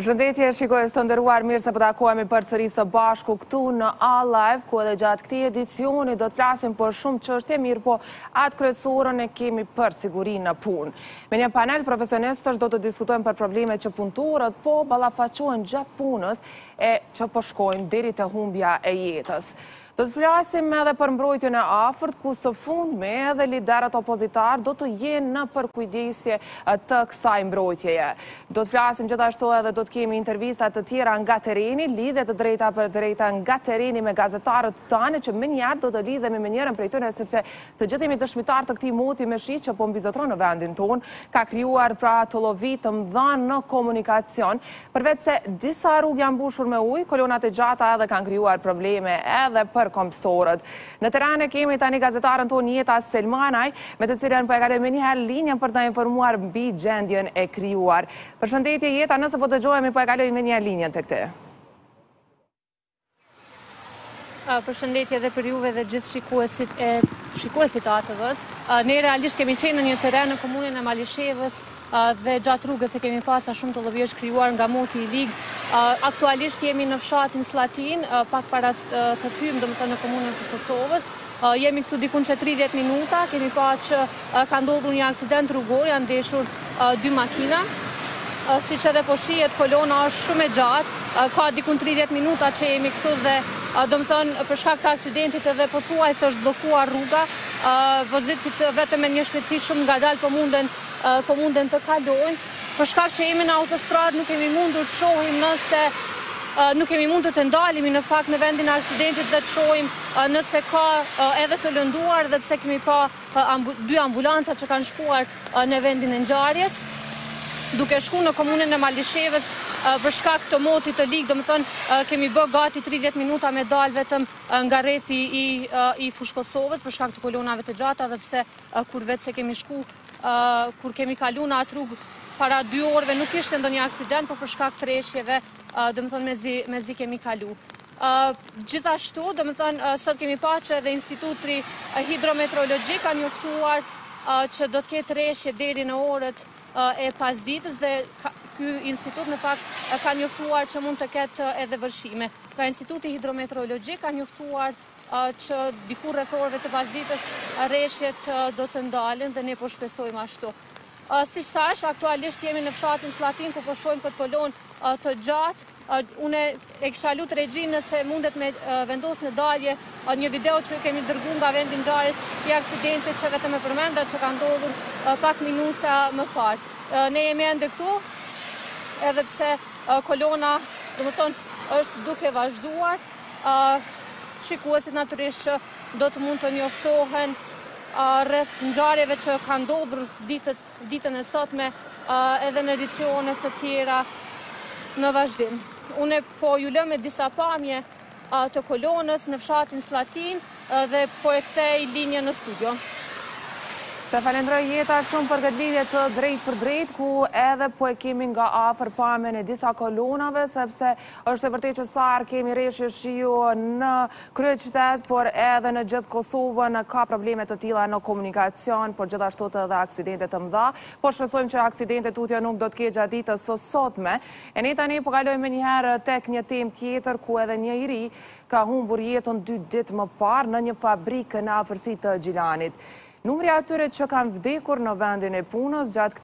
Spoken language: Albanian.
Përshëndetje, shikues të nderuar, mirë se po takohemi përsëri së bashku këtu në A-Live, ku edhe gjatë këtij edicioni do të flasim për shumë çështje, mirë po atë kryesorën e kemi për sigurinë në punë. Me një panel profesionistësh do të diskutojmë për problemet që punëtorët po ballafaqohen gjatë punës e që po shkojnë deri te humbja e jetës. Do të flasim edhe për mbrojtjen e afërt, ku së fundmi edhe liderët opozitar do të jenë në përkujdesje të kësaj mbrojtjeje. Do të flasim gjithashtu edhe do të kemi intervista të tjera nga tereni, lidhje të drejta për drejta nga tereni me gazetarët tanë, që menjëherë do të lidhemi me njërin prej tyre, sepse të gjithë jemi dëshmitar të këtij moti me shi që po mbizotron në vendin tonë, ka krijuar pra të llovi të mëdha në komunikacion. Përveç se disa rrugë janë mbushur me ujë, kolonat e gjata edhe kanë krijuar probleme edhe për kompsorët. Në terane kemi tani gazetarën tonë Jeta Selmanaj, me të cilën po e kalojmë njëherë linjën për të informuar mbi gjendjen e krijuar. Përshëndetje Jeta, nëse po dëgjohemi po e kalojmë njëherë linjën tek ty. Përshëndetje edhe për juve dhe gjithë shikuesit të ATV-s. Ne realisht kemi qenë në një teren në komunën e Malishevës dhe gjatë rrugës e kemi pasur shumë të llojesh krijuar nga moti i ligë. Aktualisht jemi në fshatin Slatin, pak para se të hyjmë domethënë në komunën e Kosovës. Jemi këtu dikun që 30 minuta, kemi parë që ka ndodhur një aksident rrugor, janë ndeshur 2 makina. Siç edhe po shihet, kolona është shumë e gjatë, ka dikun 30 minuta që jemi këtu dhe domethënë për shkak të aksidentit edhe pothuajse është bllokuar rruga. Vozëcit vetëm me një shpejtësi shumë ngadalë po munden të kalojnë. Për shkak që jemi në autostradë nuk kemi mundur të shohim nuk kemi mundur të ndalemi në fakt në vendin e aksidentit dhe të shohim nëse ka edhe të lënduar dhe pse kemi pa 2 ambulanca që kanë shkuar në vendin e ngjarjes. Duke shku në komunën e Malishevës për shkak të motit të ligë, domethënë kemi bë gati 30 minuta me dalë vetëm nga rrethi i Fushë Kosovës për shkak të kolonave të gjata dhe pse kur vetë se kemi shku kur kemi kaluar në atë rrugë para 2 orëve nuk ishte ndonjë aksident, por për shkak të rreshjeve, domethënë mezi kemi kalu. Gjithashtu, domethënë sot kemi parë që edhe Instituti Hidrometeorologjik ka njoftuar që do të ketë rreshje deri në orët e pasdites dhe ky institut në fakt ka njoftuar që mund të ketë edhe vërshime. Ka Instituti Hidrometeorologjik ka njoftuar që diku rreth orëve të pasdites rreshjet do të ndalen dhe ne po shpresojmë ashtu. Siç thash, aktualisht jemi në fshatin Slatin ku po shohim këtë kolon të gjatë. Unë e kisha lutur regjinë nëse mundet me vendos në dalje një video që kemi dërguar nga vendi i ngjarjes i aksidentit që vetëm e përmenda që ka ndodhur pak minuta më parë. Ne jemi ende këtu, edhe pse kolona, domethënë, është duke vazhduar. Shikuesit natyrisht do të mund të njoftohen rreth ngjarjeve që kanë ndodhur ditën e sotme edhe në edicione të tjera në vazhdim. Unë po ju lëm me disa pamje të kolonës në fshatin Slatin dhe po e kthej linjën në studio. Të falenderoj Jeta shumë për këtë lidhje të drejt për drejt, ku edhe po e kemi nga afër pamjen e disa kolonave, sepse është e vërtetë që sa kemi rreshje shiu në kryeqytet, por edhe në gjithë Kosovën ka probleme të tilla në komunikacion, por gjithashtu edhe aksidente të mëdha. Po shpresojmë që aksidente tutje nuk do të ketë gjatë ditës së sotme. E ne tani po kalojmë njëherë tek një temë tjetër ku edhe një i ri ka humbur jetën 2 ditë më parë në një fabrikë në afërsi të Gjilanit. Numri atyre që kanë vdekur në vendin e punës gjatë